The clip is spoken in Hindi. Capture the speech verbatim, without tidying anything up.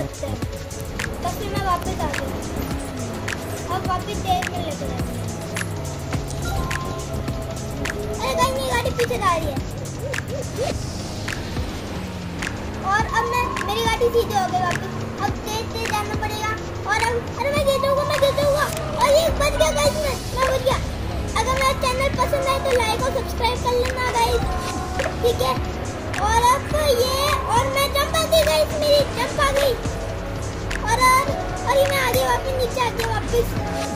सकते हैं। तब फिर मैं वापस आ गई। अब वापस देख कर लेके जाते हैं। अरे गाइस मेरी गाड़ी पीछे जा रही है और अब मैं मेरी गाड़ी सीधे हो गई वापस। अब तेज तेज जाना पड़ेगा और अब अरे मैं गिर जाऊंगा मैं गिर जाऊंगा और ये बच गया गाइस मैं मैं बच गया। अगर मेरा चैनल पसंद आए तो लाइक और सब्सक्राइब कर लेना गाइस, ठीक है। और अब ये और मैं जंप आ गई गाइस, मेरी जंप आ गई और और ये मैं आ गई वापस नीचे आ गई वापस।